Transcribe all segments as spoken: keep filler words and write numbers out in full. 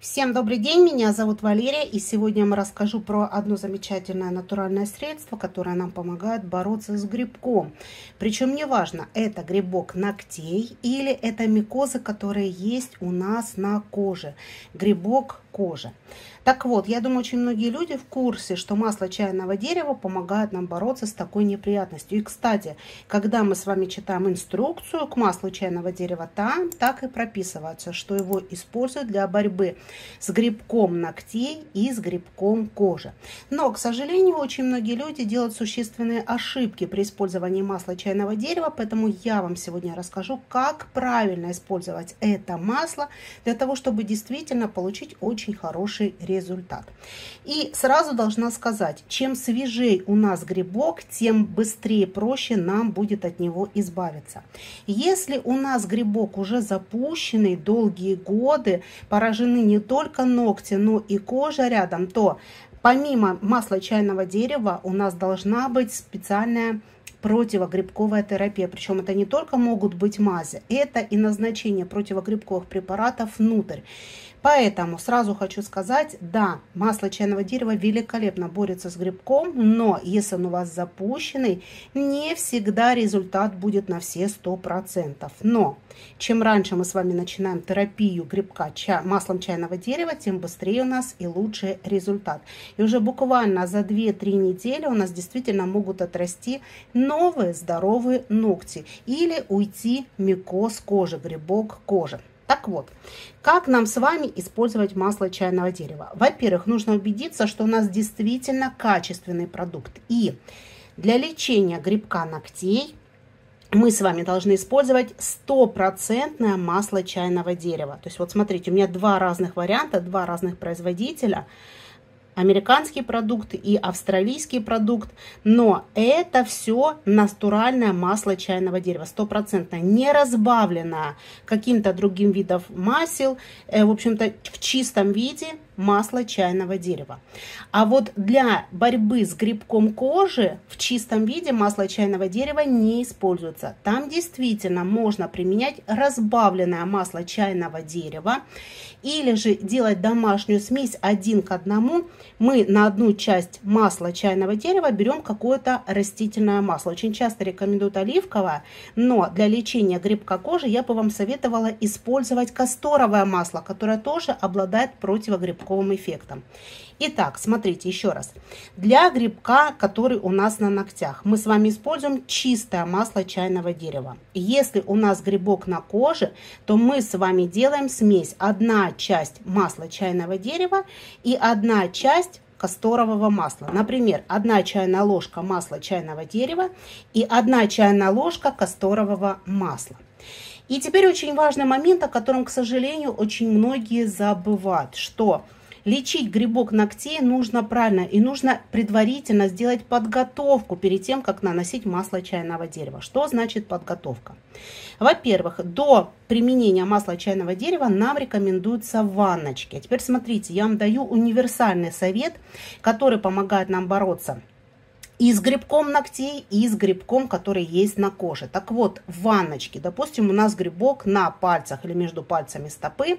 Всем добрый день, меня зовут Валерия, и сегодня я вам расскажу про одно замечательное натуральное средство, которое нам помогает бороться с грибком. Причем неважно, это грибок ногтей или это микозы, которые есть у нас на коже, грибок кожи. Так вот, я думаю, очень многие люди в курсе, что масло чайного дерева помогает нам бороться с такой неприятностью. И, кстати, когда мы с вами читаем инструкцию к маслу чайного дерева, там так и прописывается, что его используют для борьбы с грибком ногтей и с грибком кожи. Но, к сожалению, очень многие люди делают существенные ошибки при использовании масла чайного дерева, поэтому я вам сегодня расскажу, как правильно использовать это масло для того, чтобы действительно получить очень хороший результат. результат. И сразу должна сказать, чем свежей у нас грибок, тем быстрее, проще нам будет от него избавиться. Если у нас грибок уже запущенный долгие годы, поражены не только ногти, но и кожа рядом, то помимо масла чайного дерева у нас должна быть специальная противогрибковая терапия. Причем это не только могут быть мази, это и назначение противогрибковых препаратов внутрь. Поэтому сразу хочу сказать, да, масло чайного дерева великолепно борется с грибком, но если он у вас запущенный, не всегда результат будет на все сто процентов. Но чем раньше мы с вами начинаем терапию грибка ча маслом чайного дерева, тем быстрее у нас и лучший результат. И уже буквально за две-три недели у нас действительно могут отрасти новые здоровые ногти или уйти микоз кожи, грибок кожи. Так вот, как нам с вами использовать масло чайного дерева? Во-первых, нужно убедиться, что у нас действительно качественный продукт. И для лечения грибка ногтей мы с вами должны использовать стопроцентное масло чайного дерева. То есть вот смотрите, у меня два разных варианта, два разных производителя. Американский продукт и австралийский продукт, но это все натуральное масло чайного дерева, стопроцентное, не разбавленное каким-то другим видом масел, в общем-то в чистом виде масло чайного дерева. А вот для борьбы с грибком кожи в чистом виде масло чайного дерева не используется. Там действительно можно применять разбавленное масло чайного дерева или же делать домашнюю смесь один к одному. Мы на одну часть масла чайного дерева берем какое-то растительное масло. Очень часто рекомендуют оливковое, но для лечения грибка кожи я бы вам советовала использовать касторовое масло, которое тоже обладает противогрибковым эффектом. Итак, смотрите еще раз. Для грибка, который у нас на ногтях, мы с вами используем чистое масло чайного дерева. Если у нас грибок на коже, то мы с вами делаем смесь. Одна часть масла чайного дерева и одна часть касторового масла. Например, одна чайная ложка масла чайного дерева и одна чайная ложка касторового масла. И теперь очень важный момент, о котором, к сожалению, очень многие забывают, что лечить грибок ногтей нужно правильно и нужно предварительно сделать подготовку перед тем, как наносить масло чайного дерева. Что значит подготовка? Во-первых, до применения масла чайного дерева нам рекомендуются ванночки. А теперь смотрите, я вам даю универсальный совет, который помогает нам бороться и с грибком ногтей, и с грибком, который есть на коже. Так вот, в ванночке, допустим, у нас грибок на пальцах или между пальцами стопы,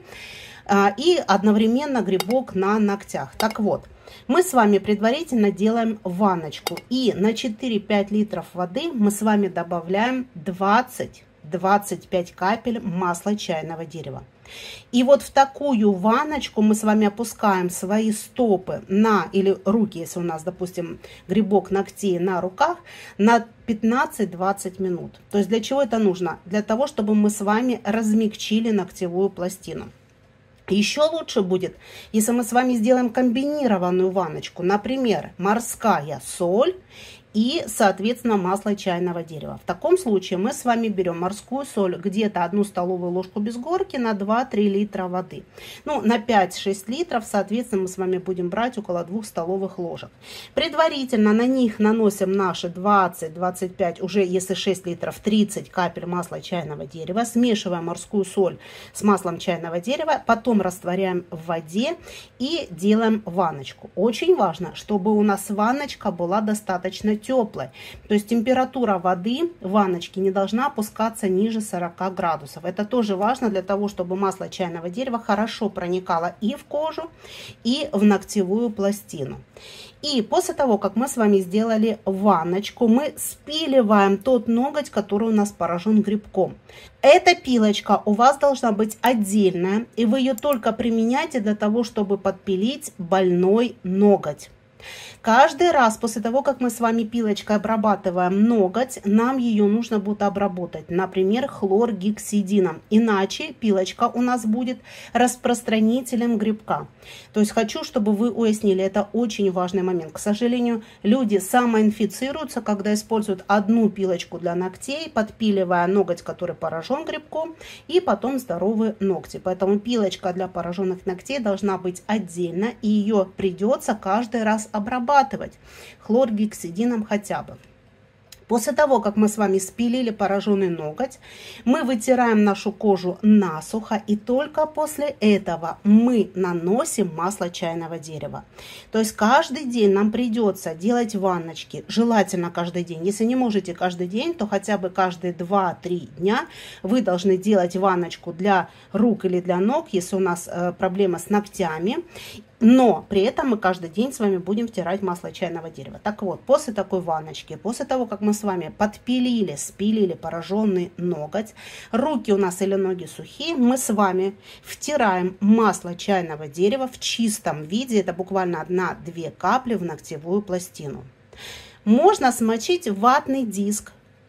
и одновременно грибок на ногтях. Так вот, мы с вами предварительно делаем ванночку. И на четыре-пять литров воды мы с вами добавляем двадцать-двадцать пять капель масла чайного дерева. И вот в такую ванночку мы с вами опускаем свои стопы на, или руки, если у нас, допустим, грибок ногтей на руках, на пятнадцать-двадцать минут. То есть для чего это нужно? Для того, чтобы мы с вами размягчили ногтевую пластину. Еще лучше будет, если мы с вами сделаем комбинированную ванночку, например, морская соль и, соответственно, масло чайного дерева. В таком случае мы с вами берем морскую соль, где-то одну столовую ложку без горки на два-три литра воды. Ну, на пять-шесть литров, соответственно, мы с вами будем брать около двух столовых ложек. Предварительно на них наносим наши двадцать-двадцать пять, уже если шесть литров, тридцать капель масла чайного дерева. Смешиваем морскую соль с маслом чайного дерева, потом растворяем в воде и делаем ванночку. Очень важно, чтобы у нас ванночка была достаточно теплой. То есть температура воды в ванночке не должна опускаться ниже сорока градусов. Это тоже важно для того, чтобы масло чайного дерева хорошо проникало и в кожу, и в ногтевую пластину. И после того, как мы с вами сделали ванночку, мы спиливаем тот ноготь, который у нас поражен грибком. Эта пилочка у вас должна быть отдельная, и вы ее только применяете для того, чтобы подпилить больной ноготь. Каждый раз после того, как мы с вами пилочкой обрабатываем ноготь, нам ее нужно будет обработать, например, хлоргексидином. Иначе пилочка у нас будет распространителем грибка. То есть хочу, чтобы вы уяснили, это очень важный момент. К сожалению, люди самоинфицируются, когда используют одну пилочку для ногтей, подпиливая ноготь, который поражен грибком, и потом здоровые ногти. Поэтому пилочка для пораженных ногтей должна быть отдельно, и ее придется каждый раз обрабатывать хлоргексидином хотя бы. После того, как мы с вами спилили пораженный ноготь, мы вытираем нашу кожу насухо, и только после этого мы наносим масло чайного дерева. То есть каждый день нам придется делать ванночки, желательно каждый день. Если не можете каждый день, то хотя бы каждые два-три дня вы должны делать ванночку для рук или для ног, если у нас э, проблема с ногтями. Но при этом мы каждый день с вами будем втирать масло чайного дерева. Так вот, после такой ванночки, после того, как мы с вами подпилили, спилили пораженный ноготь, руки у нас или ноги сухие, мы с вами втираем масло чайного дерева в чистом виде, это буквально одна-две капли в ногтевую пластину. Можно смочить ватный диск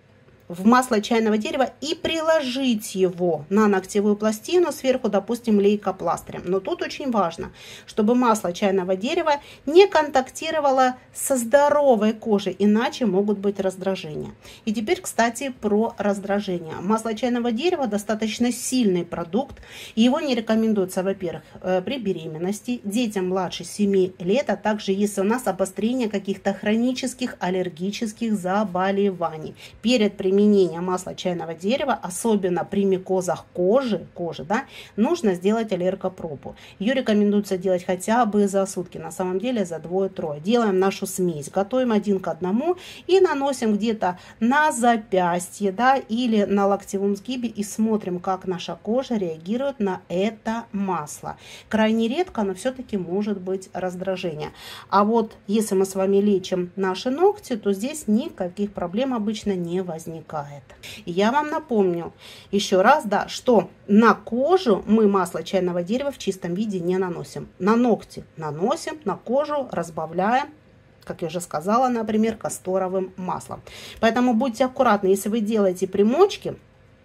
в масло чайного дерева и приложить его на ногтевую пластину, сверху, допустим, лейкопластырем. Но тут очень важно, чтобы масло чайного дерева не контактировало со здоровой кожей, иначе могут быть раздражения. И теперь, кстати, про раздражение. Масло чайного дерева достаточно сильный продукт, и его не рекомендуется, во-первых, при беременности, детям младше семи лет, а также если у нас обострение каких-то хронических аллергических заболеваний. Перед применением Применение масла чайного дерева, особенно при микозах кожи, кожи, да, нужно сделать аллергопробу. Ее рекомендуется делать хотя бы за сутки, на самом деле за двое-трое. Делаем нашу смесь, готовим один к одному и наносим где-то на запястье, да, или на локтевом сгибе и смотрим, как наша кожа реагирует на это масло. Крайне редко, но все-таки может быть раздражение. А вот если мы с вами лечим наши ногти, то здесь никаких проблем обычно не возникает. И я вам напомню еще раз, да, что на кожу мы масло чайного дерева в чистом виде не наносим. На ногти наносим, на кожу разбавляем, как я уже сказала, например, касторовым маслом. Поэтому будьте аккуратны, если вы делаете примочки,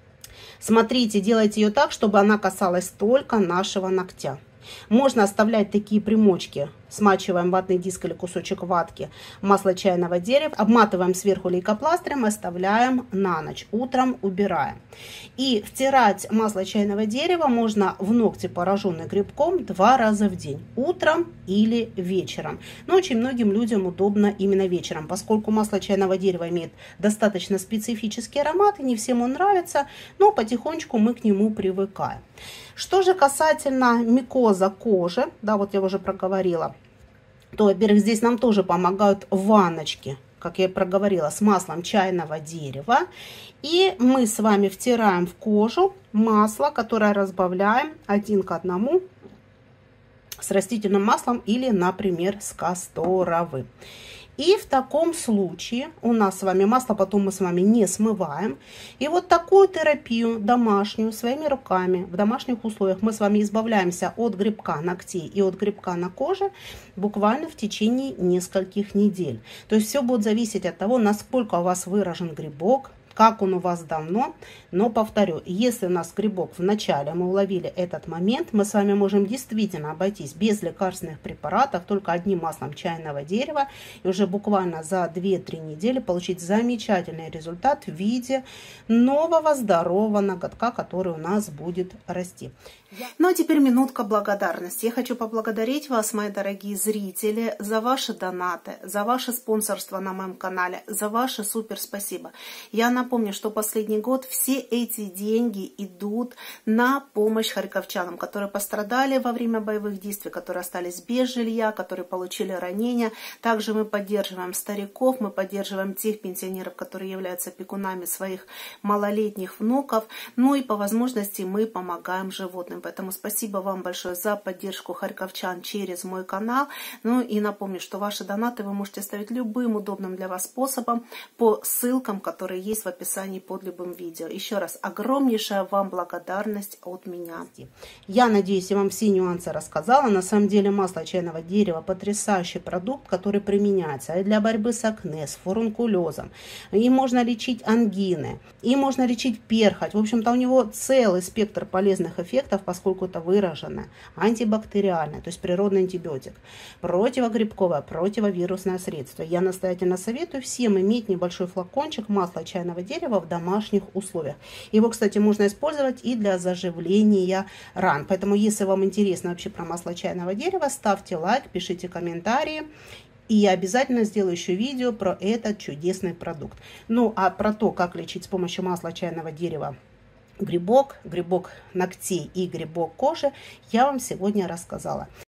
смотрите, делайте ее так, чтобы она касалась только нашего ногтя. Можно оставлять такие примочки. Смачиваем ватный диск или кусочек ватки, масло чайного дерева, обматываем сверху лейкопластырем, оставляем на ночь, утром убираем. И втирать масло чайного дерева можно в ногти, пораженные грибком, два раза в день, утром или вечером. Но очень многим людям удобно именно вечером, поскольку масло чайного дерева имеет достаточно специфический аромат, и не всем он нравится, но потихонечку мы к нему привыкаем. Что же касательно микоза кожи, да, вот я уже проговорила, то, во-первых, здесь нам тоже помогают ванночки, как я и проговорила, с маслом чайного дерева. И мы с вами втираем в кожу масло, которое разбавляем один к одному с растительным маслом или, например, с касторовым. И в таком случае у нас с вами масло потом мы с вами не смываем. И вот такую терапию домашнюю своими руками в домашних условиях мы с вами избавляемся от грибка ногтей и от грибка на коже буквально в течение нескольких недель. То есть все будет зависеть от того, насколько у вас выражен грибок, как он у вас давно. Но повторю, если у нас грибок в начале, мы уловили этот момент, мы с вами можем действительно обойтись без лекарственных препаратов, только одним маслом чайного дерева, и уже буквально за две-три недели получить замечательный результат в виде нового здорового ноготка, который у нас будет расти. Ну а теперь минутка благодарности. Я хочу поблагодарить вас, мои дорогие зрители, за ваши донаты, за ваше спонсорство на моем канале, за ваше супер спасибо. Я напомню, что последний год все эти деньги идут на помощь харьковчанам, которые пострадали во время боевых действий, которые остались без жилья, которые получили ранения. Также мы поддерживаем стариков, мы поддерживаем тех пенсионеров, которые являются опекунами своих малолетних внуков. Ну и по возможности мы помогаем животным. Поэтому спасибо вам большое за поддержку харьковчан через мой канал. Ну и напомню, что ваши донаты вы можете ставить любым удобным для вас способом по ссылкам, которые есть в описании под любым видео. Еще раз огромнейшая вам благодарность от меня. Я надеюсь, я вам все нюансы рассказала. На самом деле масло чайного дерева потрясающий продукт, который применяется и для борьбы с акне, с фурункулезом. И можно лечить ангины, и можно лечить перхоть. В общем-то, у него целый спектр полезных эффектов, поскольку это выраженное антибактериальное, то есть природный антибиотик, противогрибковое, противовирусное средство. Я настоятельно советую всем иметь небольшой флакончик масла чайного дерева в домашних условиях. Его, кстати, можно использовать и для заживления ран. Поэтому, если вам интересно вообще про масло чайного дерева, ставьте лайк, пишите комментарии. И я обязательно сделаю еще видео про этот чудесный продукт. Ну, а про то, как лечить с помощью масла чайного дерева грибок, грибок ногтей и грибок кожи, я вам сегодня рассказала.